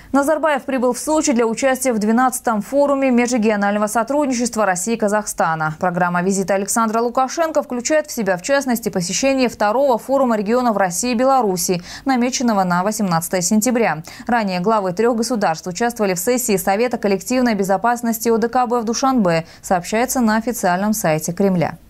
Назарбаев прибыл в Сочи для участия в 12-м форуме межрегионального сотрудничества России и Казахстана. Программа визита Александра Лукашенко включает в себя, в частности, посещение 2-го форума регионов России и Беларуси, намеченного на 18 сентября. Ранее главы 3 государств участвовали в сессии Совета коллективной безопасности ОДКБ в Душанбе, сообщается на официальном сайте Кремля.